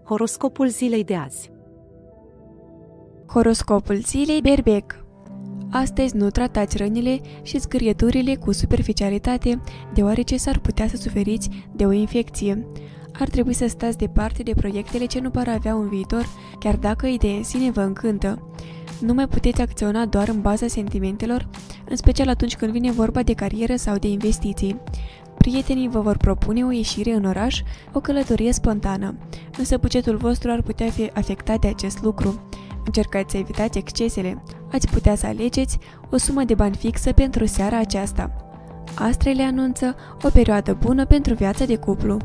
Horoscopul zilei de azi. Horoscopul zilei berbec. Astăzi nu tratați rănile și zgârieturile cu superficialitate, deoarece s-ar putea să suferiți de o infecție. Ar trebui să stați departe de proiectele ce nu par avea un viitor, chiar dacă ideea în sine vă încântă. Nu mai puteți acționa doar în baza sentimentelor, în special atunci când vine vorba de carieră sau de investiții. Prietenii vă vor propune o ieșire în oraș, o călătorie spontană, însă bugetul vostru ar putea fi afectat de acest lucru. Încercați să evitați excesele. Ați putea să alegeți o sumă de bani fixă pentru seara aceasta. Astrele anunță o perioadă bună pentru viața de cuplu.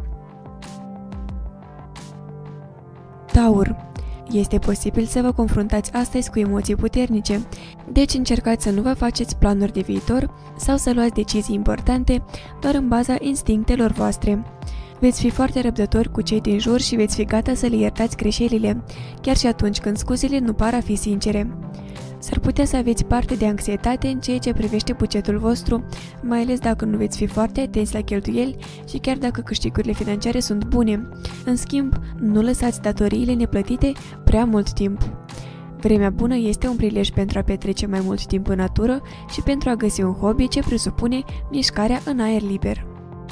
Taur. Este posibil să vă confruntați astăzi cu emoții puternice, deci încercați să nu vă faceți planuri de viitor sau să luați decizii importante doar în baza instinctelor voastre. Veți fi foarte răbdători cu cei din jur și veți fi gata să le iertați greșelile, chiar și atunci când scuzele nu par a fi sincere. S-ar putea să aveți parte de anxietate în ceea ce privește bugetul vostru, mai ales dacă nu veți fi foarte atenți la cheltuieli și chiar dacă câștigurile financiare sunt bune. În schimb, nu lăsați datoriile neplătite prea mult timp. Vremea bună este un prilej pentru a petrece mai mult timp în natură și pentru a găsi un hobby ce presupune mișcarea în aer liber.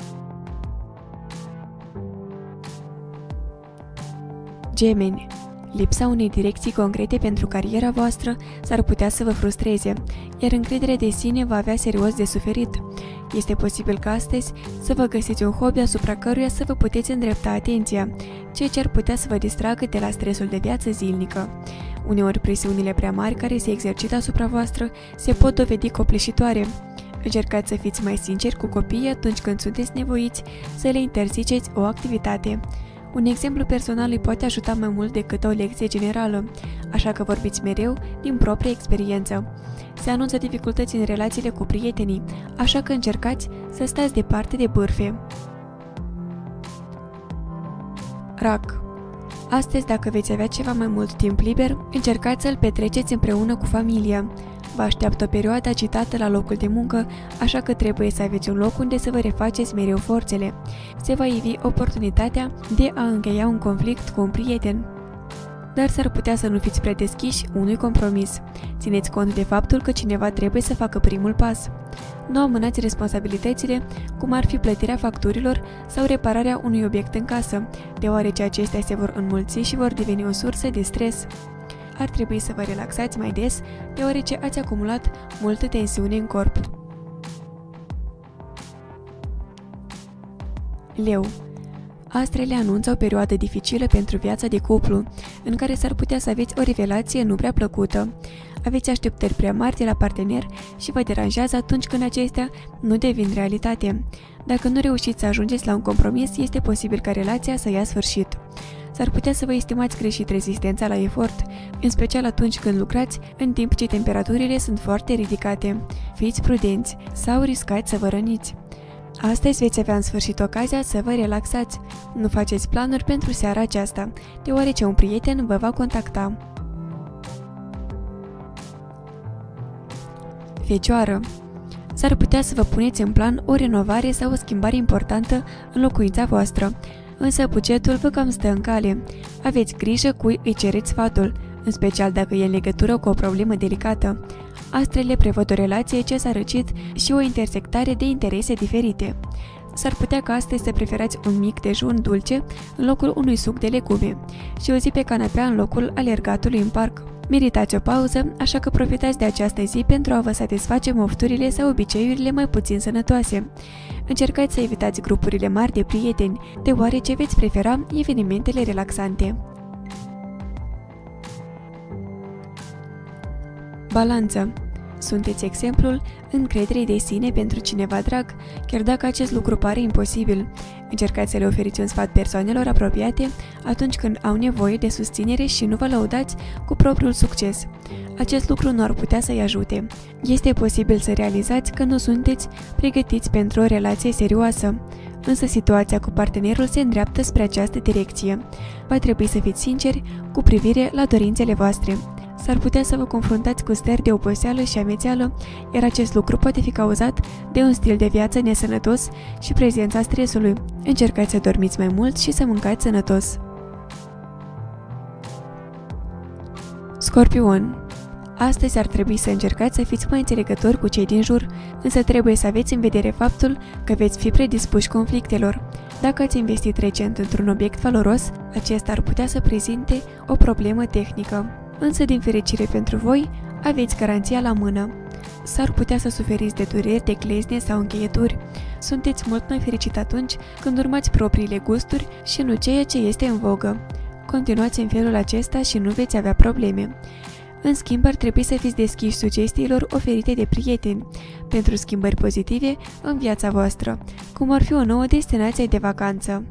Gemeni. Lipsa unei direcții concrete pentru cariera voastră s-ar putea să vă frustreze, iar încrederea de sine va avea serios de suferit. Este posibil ca astăzi să vă găsiți un hobby asupra căruia să vă puteți îndrepta atenția, ceea ce ar putea să vă distragă de la stresul de viață zilnică. Uneori presiunile prea mari care se exercită asupra voastră se pot dovedi copleșitoare. Încercați să fiți mai sinceri cu copiii atunci când sunteți nevoiți să le interziceți o activitate. Un exemplu personal îi poate ajuta mai mult decât o lecție generală, așa că vorbiți mereu din proprie experiență. Se anunță dificultăți în relațiile cu prietenii, așa că încercați să stați departe de bârfe. Rac. Astăzi, dacă veți avea ceva mai mult timp liber, încercați să-l petreceți împreună cu familia. Vă așteaptă o perioadă agitată la locul de muncă, așa că trebuie să aveți un loc unde să vă refaceți mereu forțele. Se va ivi oportunitatea de a încheia un conflict cu un prieten. Dar s-ar putea să nu fiți prea deschiși unui compromis. Țineți cont de faptul că cineva trebuie să facă primul pas. Nu amânați responsabilitățile, cum ar fi plătirea facturilor sau repararea unui obiect în casă, deoarece acestea se vor înmulți și vor deveni o sursă de stres. Ar trebui să vă relaxați mai des, deoarece ați acumulat multă tensiune în corp. Leu. Astrele anunță o perioadă dificilă pentru viața de cuplu, în care s-ar putea să aveți o revelație nu prea plăcută. Aveți așteptări prea mari de la partener și vă deranjează atunci când acestea nu devin realitate. Dacă nu reușiți să ajungeți la un compromis, este posibil ca relația să ia sfârșit. S-ar putea să vă estimați greșit rezistența la efort, în special atunci când lucrați în timp ce temperaturile sunt foarte ridicate. Fiți prudenți sau riscați să vă răniți. Astăzi veți avea în sfârșit ocazia să vă relaxați. Nu faceți planuri pentru seara aceasta, deoarece un prieten vă va contacta. Fecioară. S-ar putea să vă puneți în plan o renovare sau o schimbare importantă în locuința voastră, însă bugetul vă cam stă în cale. Aveți grijă cui îi cereți sfatul, în special dacă e în legătură cu o problemă delicată. Astrele prevăd o relație ce s-a răcit și o intersectare de interese diferite. S-ar putea ca astăzi să preferați un mic dejun dulce în locul unui suc de legume și o zi pe canapea în locul alergatului în parc. Meritați o pauză, așa că profitați de această zi pentru a vă satisface mofturile sau obiceiurile mai puțin sănătoase. Încercați să evitați grupurile mari de prieteni, deoarece veți prefera evenimentele relaxante. Balanță. Sunteți exemplul încrederii de sine pentru cineva drag, chiar dacă acest lucru pare imposibil. Încercați să le oferiți un sfat persoanelor apropiate atunci când au nevoie de susținere și nu vă lăudați cu propriul succes. Acest lucru nu ar putea să-i ajute. Este posibil să realizați că nu sunteți pregătiți pentru o relație serioasă, însă situația cu partenerul se îndreaptă spre această direcție. Va trebui să fiți sinceri cu privire la dorințele voastre. S-ar putea să vă confruntați cu stări de oboseală și amețeală, iar acest lucru poate fi cauzat de un stil de viață nesănătos și prezența stresului. Încercați să dormiți mai mult și să mâncați sănătos. Scorpion. Astăzi ar trebui să încercați să fiți mai înțelegători cu cei din jur, însă trebuie să aveți în vedere faptul că veți fi predispuși conflictelor. Dacă ați investit recent într-un obiect valoros, acesta ar putea să prezinte o problemă tehnică. Însă, din fericire pentru voi, aveți garanția la mână. S-ar putea să suferiți de dureri de glezne sau încheieturi. Sunteți mult mai fericit atunci când urmați propriile gusturi și nu ceea ce este în vogă. Continuați în felul acesta și nu veți avea probleme. În schimb, ar trebui să fiți deschiși sugestiilor oferite de prieteni pentru schimbări pozitive în viața voastră, cum ar fi o nouă destinație de vacanță.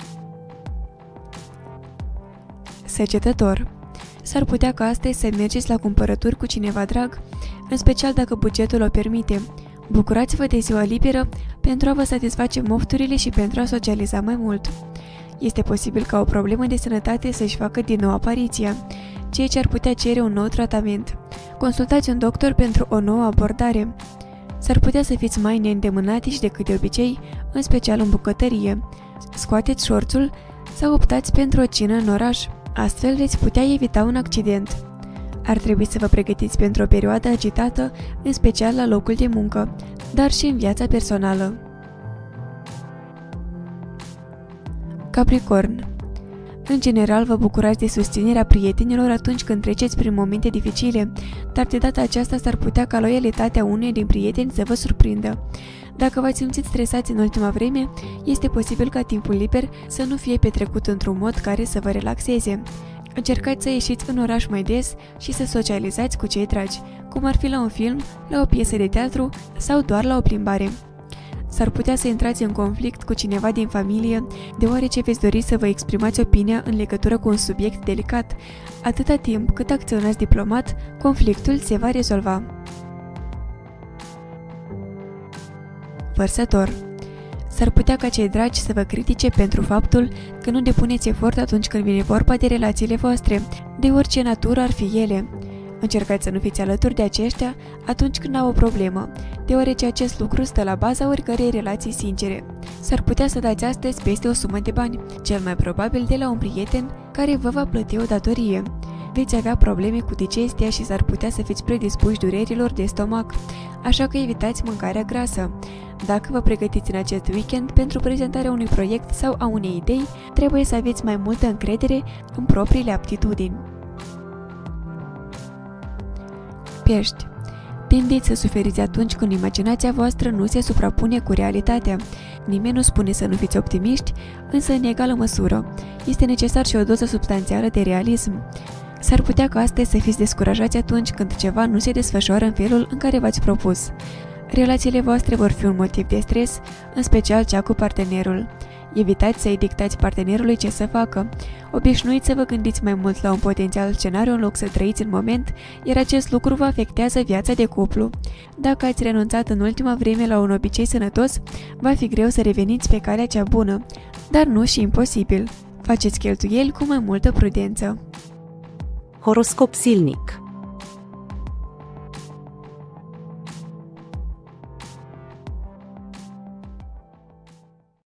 Săgetător. S-ar putea ca astăzi să mergeți la cumpărături cu cineva drag, în special dacă bugetul o permite. Bucurați-vă de ziua liberă pentru a vă satisface mofturile și pentru a socializa mai mult. Este posibil ca o problemă de sănătate să-și facă din nou apariția, ceea ce ar putea cere un nou tratament. Consultați un doctor pentru o nouă abordare. S-ar putea să fiți mai neîndemânatici decât de obicei, în special în bucătărie. Scoateți șorțul sau optați pentru o cină în oraș. Astfel veți putea evita un accident. Ar trebui să vă pregătiți pentru o perioadă agitată, în special la locul de muncă, dar și în viața personală. Capricorn. În general, vă bucurați de susținerea prietenilor atunci când treceți prin momente dificile, dar de data aceasta s-ar putea ca loialitatea unei din prieteni să vă surprindă. Dacă v-ați simțit stresați în ultima vreme, este posibil ca timpul liber să nu fie petrecut într-un mod care să vă relaxeze. Încercați să ieșiți în oraș mai des și să socializați cu cei dragi, cum ar fi la un film, la o piesă de teatru sau doar la o plimbare. S-ar putea să intrați în conflict cu cineva din familie, deoarece veți dori să vă exprimați opinia în legătură cu un subiect delicat. Atâta timp cât acționați diplomat, conflictul se va rezolva. Vărsător. S-ar putea ca cei dragi să vă critique pentru faptul că nu depuneți efort atunci când vine vorba de relațiile voastre, de orice natură ar fi ele. Încercați să nu fiți alături de aceștia atunci când au o problemă, deoarece acest lucru stă la baza oricărei relații sincere. S-ar putea să dați astăzi peste o sumă de bani, cel mai probabil de la un prieten care vă va plăti o datorie. Veți avea probleme cu digestia și s-ar putea să fiți predispuși durerilor de stomac, așa că evitați mâncarea grasă. Dacă vă pregătiți în acest weekend pentru prezentarea unui proiect sau a unei idei, trebuie să aveți mai multă încredere în propriile aptitudini. Pești. Tendiți să suferiți atunci când imaginația voastră nu se suprapune cu realitatea. Nimeni nu spune să nu fiți optimiști, însă în egală măsură. Este necesar și o doză substanțială de realism. S-ar putea ca astăzi să fiți descurajați atunci când ceva nu se desfășoară în felul în care v-ați propus. Relațiile voastre vor fi un motiv de stres, în special cea cu partenerul. Evitați să-i dictați partenerului ce să facă. Obișnuiți să vă gândiți mai mult la un potențial scenariu în loc să trăiți în moment, iar acest lucru vă afectează viața de cuplu. Dacă ați renunțat în ultima vreme la un obicei sănătos, va fi greu să reveniți pe calea cea bună, dar nu și imposibil. Faceți cheltuieli cu mai multă prudență. Horoscop silnic.